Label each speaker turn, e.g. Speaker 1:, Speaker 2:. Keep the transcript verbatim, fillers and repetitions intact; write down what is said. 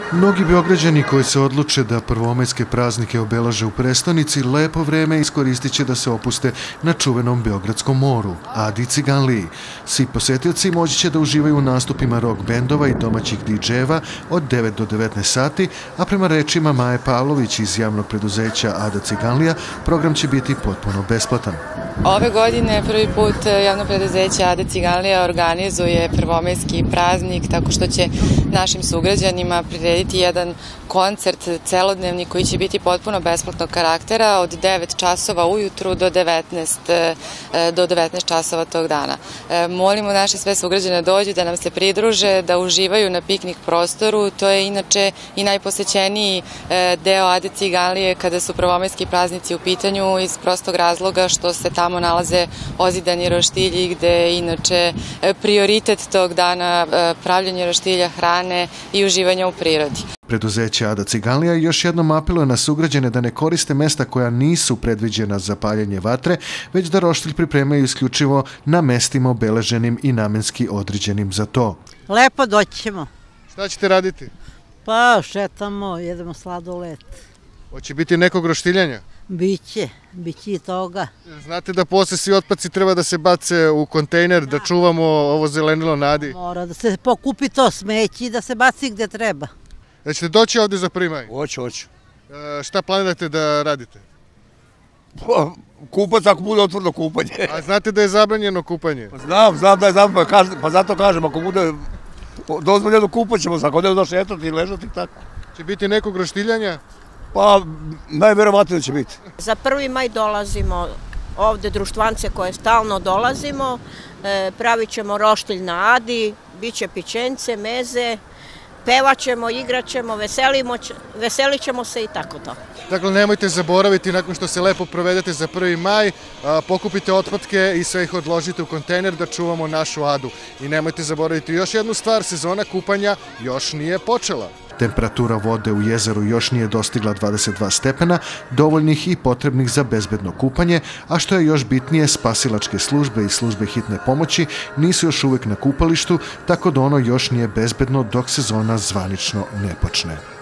Speaker 1: Mnogi Beograđani koji se odluče da prvomajske praznike obeleže u prestonici lepo vreme iskoristit će da se opuste na čuvenom Beogradskom moru, Adi Ciganliji. Svi posetioci moći će da uživaju u nastupima rock bendova i domaćih didžejeva od devet do devetnaest sati, a prema rečima Maje Pavlović iz javnog preduzeća Ada Ciganlija, program će biti potpuno besplatan.
Speaker 2: Ove godine prvi put javno preduzeće Ada Ciganlija organizuje prvomajski praznik tako što će našim sugrađanima prirediti jedan koncert celodnevni koji će biti potpuno besplatnog karaktera od devet časova ujutru do devetnaest, do devetnaest časova tog dana. Molimo naše sve sugrađane da dođu, da nam se pridruže, da uživaju na piknik prostoru. To je inače i najposećeniji deo Ade Ciganlije kada su prvomajski praznici u pitanju iz prostog razloga što se tamo nalaze ozidani roštilji gde je inače prioritet tog dana pravljenje roštilja, hrane i uživanja u prirodi.
Speaker 1: Preduzeće Ada Ciganlija još jednom apeluje na sugrađane da ne koriste mesta koja nisu predviđena za paljenje vatre, već da roštilj pripremaju isključivo na mestima obeleženim i namenski određenim za to.
Speaker 3: Lepo doći ćemo.
Speaker 1: Šta ćete raditi?
Speaker 3: Pa šetamo, jedemo sladoled.
Speaker 1: Hoće biti nekog roštiljanja?
Speaker 3: Biće, biće i toga.
Speaker 1: Znate da posle svi otpaci treba da se bace u kontejner, da čuvamo ovo zelenilo na Adi?
Speaker 3: Mora da se pokupi to smeći i da se baci gde treba.
Speaker 1: Da ćete doći ovde za prvi maj?
Speaker 4: Hoću, hoću.
Speaker 1: Šta planirate da radite?
Speaker 4: Kupac ako bude otvoreno kupanje.
Speaker 1: A znate da je zabranjeno kupanje?
Speaker 4: Znam, znam da je zabranjeno, pa zato kažem, ako bude dozvoljeno kupat ćemo se, ako ne da šetati i ležati, tako.
Speaker 1: Će biti nekog roštiljanja?
Speaker 4: Pa najverovatnije će biti.
Speaker 5: Za prvi maj dolazimo ovde društvance koje stalno dolazimo, pravit ćemo roštilj na Adi, bit će pićence, meze, pevaćemo, igraćemo, veselit ćemo se i tako to.
Speaker 1: Dakle, nemojte zaboraviti, nakon što se lepo provedete za prvi maj, pokupite otpatke i sve ih odložite u kontejner da čuvamo našu Adu. I nemojte zaboraviti još jednu stvar, sezona kupanja još nije počela. Temperatura vode u jezeru još nije dostigla dvadeset dva stepena, dovoljnih i potrebnih za bezbedno kupanje, a što je još bitnije, spasilačke službe i službe hitne pomoći nisu još uvek na kupalištu, tako da ono još nije bezbedno dok sezona zvanično ne počne.